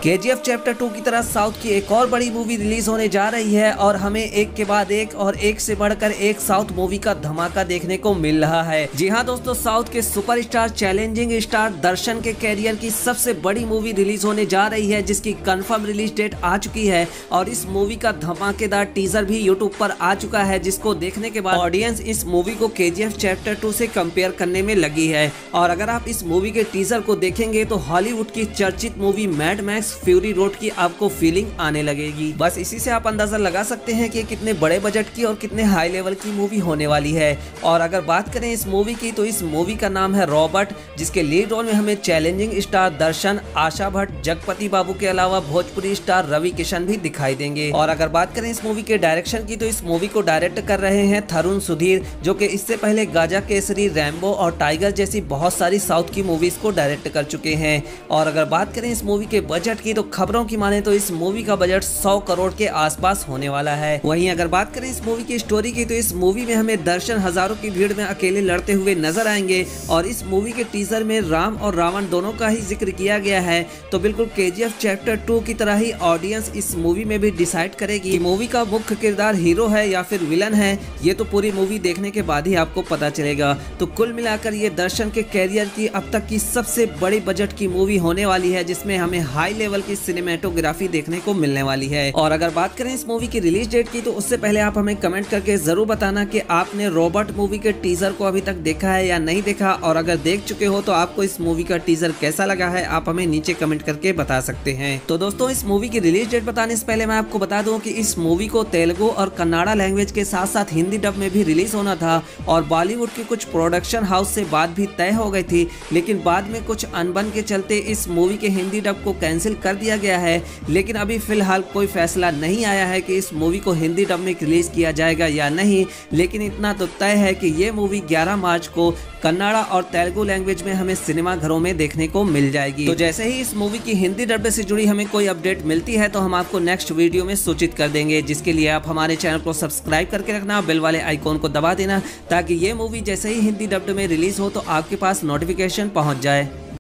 KGF chapter 2 की तरह south की एक और बड़ी मूवी रिलीज होने जा रही है और हमें एक के बाद एक और एक से बढ़कर एक साउथ मूवी का धमाका देखने को मिल रहा है। जी हाँ दोस्तों, साउथ के सुपरस्टार चैलेंजिंग स्टार दर्शन के कैरियर की सबसे बड़ी मूवी रिलीज होने जा रही है, जिसकी कंफर्म रिलीज डेट आ चुकी है और इस मूवी का धमाकेदार टीजर भी यूट्यूब पर आ चुका है, जिसको देखने के बाद ऑडियंस इस मूवी को KGF चैप्टर 2 से कंपेयर करने में लगी है। और अगर आप इस मूवी के टीजर को देखेंगे तो हॉलीवुड की चर्चित movie Mad Max Fury Road की आपको फीलिंग आने लगेगी। बस इसी से आप अंदाजा लगा सकते हैं कि कितने बड़े बजट की और कितने हाई लेवल की मूवी होने वाली है। और अगर बात करें इस मूवी की तो इस मूवी का नाम है रॉबर्ट, जिसके लीड रोल में हमें चैलेंजिंग स्टार दर्शन, आशा भट्ट, जगपति बाबू के अलावा भोजपुरी स्टार रवि किशन भी दिखाई देंगे। और अगर बात करें इस मूवी के डायरेक्शन की तो इस मूवी को डायरेक्ट कर रहे हैं थरुण सुधीर, जो कि इससे पहले गाजा केसरी, रैम्बो और टाइगर जैसी बहुत सारी साउथ की मूवीज को डायरेक्ट कर चुके हैं। और अगर बात करें इस मूवी के बजट की तो खबरों की माने तो इस मूवी का बजट 100 करोड़ के आसपास होने वाला है। वहीं अगर बात करें इस मूवी की स्टोरी की तो इस मूवी में हमें दर्शन हजारों की भीड़ में अकेले लड़ते हुए नजर आएंगे और इस मूवी के टीजर में राम और रावण दोनों का ही जिक्र किया गया है। तो बिल्कुल KGF चैप्टर 2 की तरह ही ऑडियंस इस मूवी में भी डिसाइड करेगी कि मूवी का मुख्य किरदार हीरो है या फिर विलन है। ये तो पूरी मूवी देखने के बाद ही आपको पता चलेगा। तो कुल मिलाकर ये दर्शन के कैरियर की अब तक की सबसे बड़ी बजट की मूवी होने वाली है, जिसमें हमें हाई लेवल की सिनेमेटोग्राफी देखने को मिलने वाली है। और अगर बात करें इस मूवी की रिलीज डेट की तो उससे पहले आप हमें कमेंट करके जरूर बताना कि आपने रॉबर्ट मूवी के टीजर को अभी तक देखा है या नहीं देखा, और अगर देख चुके हो तो आपको इस मूवी का टीजर कैसा लगा है, आप हमें नीचे कमेंट करके बता सकते हैं। तो दोस्तों, इस मूवी की रिलीज डेट बताने से पहले मैं आपको बता दूं कि इस मूवी को तेलुगु और कन्नड़ा लैंग्वेज के साथ साथ हिंदी डब में भी रिलीज होना था और बॉलीवुड की कुछ प्रोडक्शन हाउस से बात भी तय हो गई थी, लेकिन बाद में कुछ अनबन के चलते इस मूवी के हिंदी डब को कैंसिल कर दिया गया है। लेकिन अभी फिलहाल कोई फैसला नहीं आया है कि इस मूवी को हिंदी डब में रिलीज किया जाएगा या नहीं, लेकिन इतना तो तय है कि ये मूवी 11 मार्च को कन्नड़ा और तेलुगु लैंग्वेज में हमें सिनेमा घरों में देखने को मिल जाएगी। तो जैसे ही इस मूवी की हिंदी डब से जुड़ी हमें कोई अपडेट मिलती है तो हम आपको नेक्स्ट वीडियो में सूचित कर देंगे, जिसके लिए आप हमारे चैनल को सब्सक्राइब करके रखना, बेल वाले आइकॉन को दबा देना, ताकि ये मूवी जैसे ही हिंदी डब में रिलीज हो तो आपके पास नोटिफिकेशन पहुंच जाए।